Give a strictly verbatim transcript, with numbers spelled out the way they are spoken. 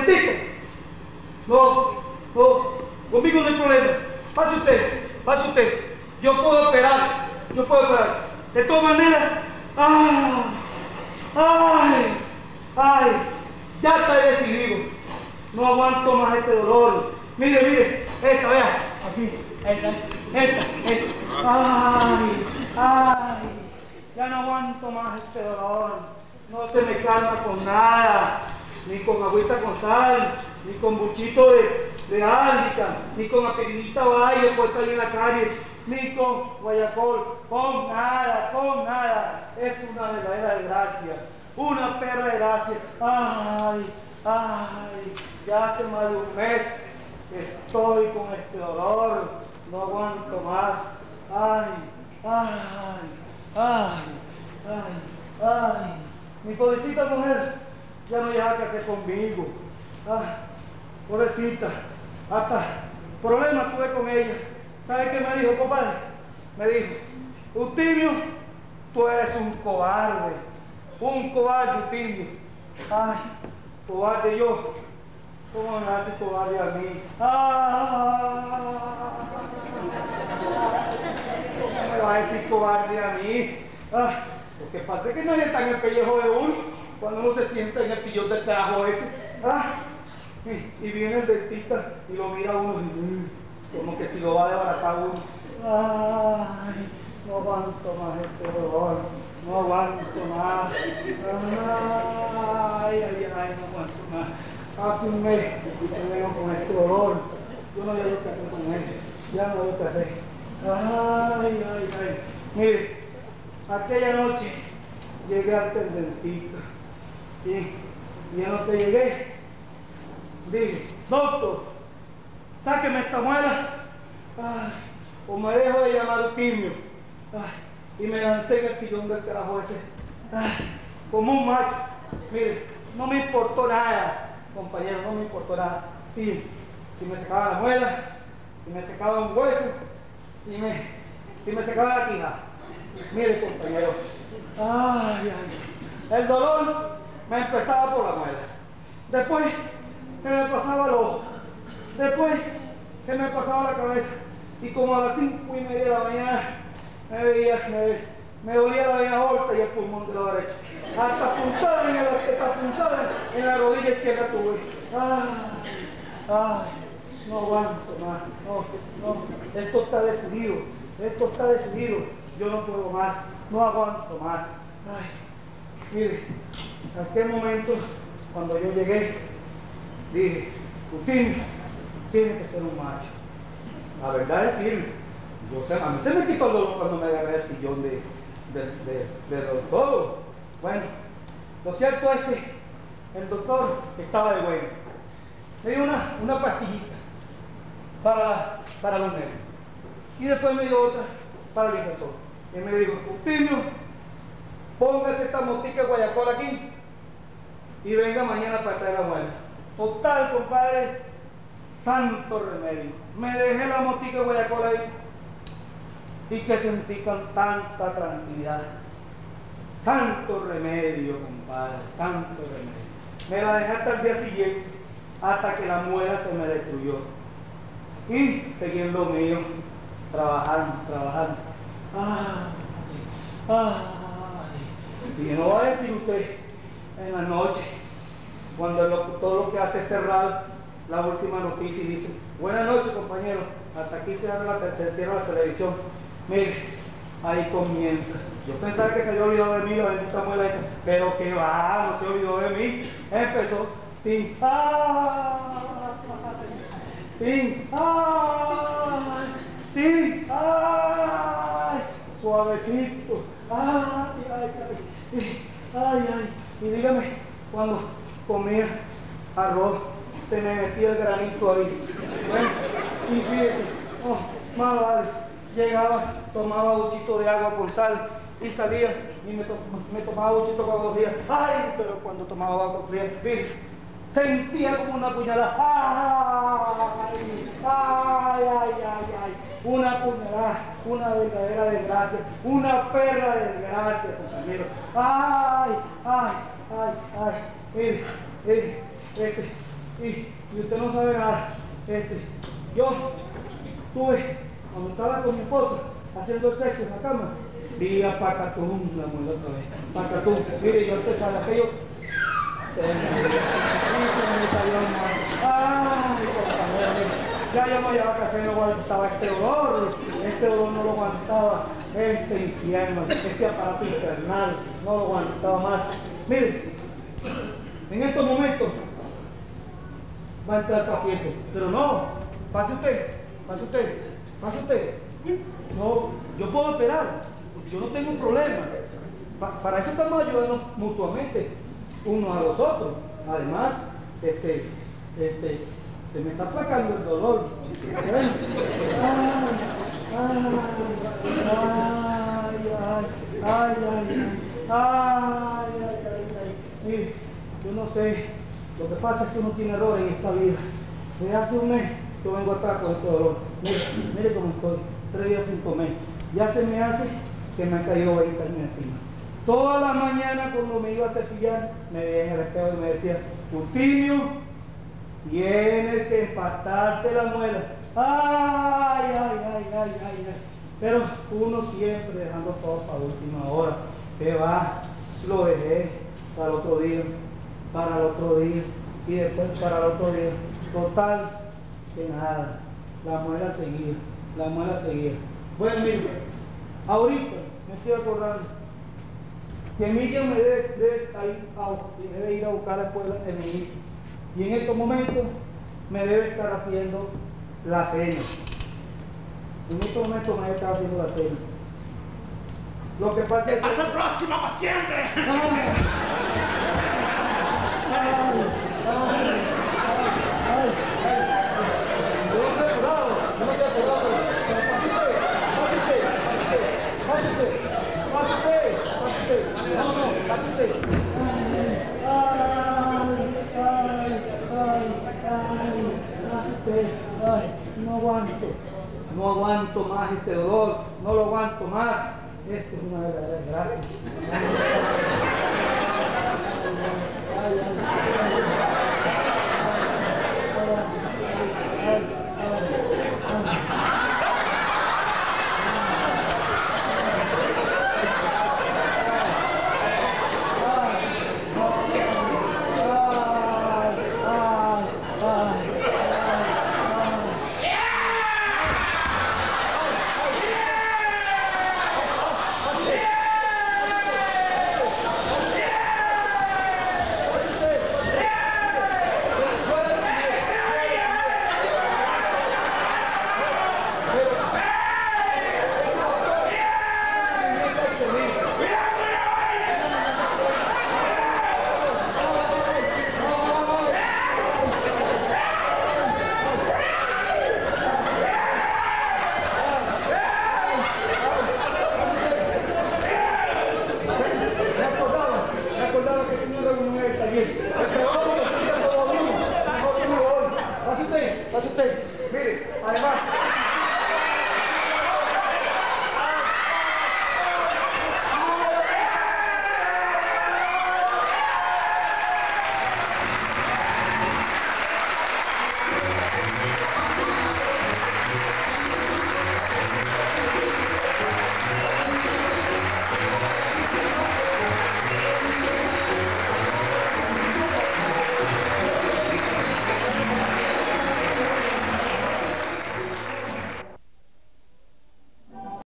¿Entendiste? No, no, conmigo no hay problema. Pase usted, pase usted. Yo puedo esperar, yo puedo esperar. De todas maneras, ¡ah! ¡Ay! ¡Ay! Ya está decidido. No aguanto más este dolor. Mire, mire, esta, vea, aquí, esta, esta, esta. ¡Ay! ¡Ay! Ya no aguanto más este dolor. No se me calma con nada. Ni con agüita con sal, ni con buchito de, de álmica, ni con aspirinita valle puesta ahí en la calle, ni con guayacol, con nada, con nada. Es una verdadera desgracia, una perra desgracia. Ay, ay, ya hace más de un mes que estoy con este dolor, no aguanto más. Ay, ay, ay, ay, ay, mi pobrecita mujer ya no lleva que hacer conmigo. Ah, pobrecita, hasta problemas tuve con ella. ¿Sabe qué me dijo, compadre? Me dijo, Eutimio, tú eres un cobarde, un cobarde, Eutimio. Ay, cobarde yo, ¿cómo me hace cobarde a mí? Ah, ¿cómo me va a decir cobarde a mí? Ah, lo que pasa es que nadie está en el pellejo de uno cuando uno se sienta en el sillón del carajo ese. Ah, y, y viene el dentista y lo mira a uno como que si lo va a desbaratar uno. Ay, no aguanto más este dolor, no aguanto más. Ay, ay, ay, no aguanto más. Hace un mes que vengo con este dolor. Yo no sé qué hacer con él, ya no sé qué hacer. Ay, ay, ay. Mire, aquella noche llegué al dentista y, y en lo que llegué dije, doctor, sáqueme esta muela, ay, o me dejo de llamar Eutimio. Ay, y me lancé en el sillón del carajo ese, ay, como un macho. Mire, no me importó nada, compañero, no me importó nada. Sí, si me secaba la muela, si me secaba un hueso, si me, si me secaba la quija. Mire, compañero, ay, ay, el dolor me empezaba por la muela, después se me pasaba el ojo, después se me pasaba la cabeza, y como a las cinco y media de la mañana me veía, me, me dolía la vena aorta y el pulmón de la derecha, hasta punzada en, hasta punzada en la rodilla izquierda tuve. Ay, ay, no aguanto más, no, no, esto está decidido, esto está decidido, yo no puedo más, no aguanto más. Ay, mire, en aquel momento, cuando yo llegué, dije, Eutimio, tiene que ser un macho. La verdad es decir, yo sé, a mí se me quitó el dolor cuando me agarré el sillón de, de, de, de doctor. Bueno, lo cierto es que el doctor estaba de bueno. Me dio una, una pastillita para, para los nervios. Y después me dio otra para el infección. Y me dijo, Eutimio, póngase esta motica de guayacol aquí y venga mañana para traer la muela. Total, compadre, santo remedio. Me dejé la motica de guayacol ahí y que sentí con tanta tranquilidad. Santo remedio, compadre, santo remedio. Me la dejé hasta el día siguiente, hasta que la muela se me destruyó. Y seguí en lo mío, trabajando, trabajando. Ay, ay. Y no va a decir usted en la noche, cuando el locutor lo que hace es cerrar la última noticia y dice, buenas noches, compañeros, hasta aquí se abre la, se cierra la televisión. Mire, ahí comienza. Yo pensaba que se había olvidado de mí la bendita muela esta, pero que va, no se olvidó de mí. Empezó, tin, ay, tin, ay, tin, ay, suavecito, ay, ay, ay, ay, ay. Y dígame, cuando comía arroz, se me metía el granito ahí. Bueno, y fíjese, oh, más vale, llegaba, tomaba un buchito de agua con sal y salía y me, to me tomaba un buchito con agua fría. Ay, pero cuando tomaba agua fría, mire, sentía como una puñalada. Ay, ay, ay, ay, ay, una puñalada, una verdadera desgracia, una perra de desgracia, compañero. Ay, ay, ay, ay, mire, mire, este, Y, y usted no sabe nada. Este, yo tuve, cuando estaba con mi esposa, haciendo el sexo en la cama, vi a Pacatum, la mujer otra vez. Pacatum, mire, yo empezaba aquello. Se me, se me cayó el mar. Ay, compañero, mire. Ya yo no llevaba que hacer, no aguantaba este olor, este olor no lo aguantaba, este infierno, este aparato infernal, no lo aguantaba más. Mire, en estos momentos va a entrar el paciente, pero no, pase usted, pase usted, pase usted. No, yo puedo esperar, yo no tengo un problema. Pa para eso estamos ayudando mutuamente, unos a los otros. Además, este, este, se me está aplacando el dolor. Ay, ay, ay, ay, ay, ay, ay, ay, ay. Mire, yo no sé, lo que pasa es que uno tiene errores en esta vida. Desde hace un mes yo vengo atrás con este dolor. Mire, mire cómo estoy, tres días sin comer. Ya se me hace que me ha caído veinte años encima. Toda la mañana cuando me iba a cepillar, me veía en el espejo y me decía, Justinio, tienes que empastarte la muela. Ay, ay, ay, ay, ay, ay. Pero uno siempre dejando todo para la última hora. Que va, lo dejé para el otro día, para el otro día y después para el otro día. Total, que nada. La muela seguía, la muela seguía. Bueno, mire, ahorita me estoy acordando que Miriam me debe, debe, debe ir a buscar a la escuela de mi hijo. Y en estos momentos me debe estar haciendo la cena. En estos momentos me debe estar haciendo la cena. Lo que pasa es que... ¡Pasa el próximo paciente! ¡Ay! ¡Ay! ¡Ay! ¡Ay! Yo no estoy apurado, yo no estoy apurado. Pero pásate, pásate, pásate, pásate, pásate. No, no, pásate. Ay, no aguanto, no aguanto más este dolor, no lo aguanto más. Esto es una verdadera desgracia.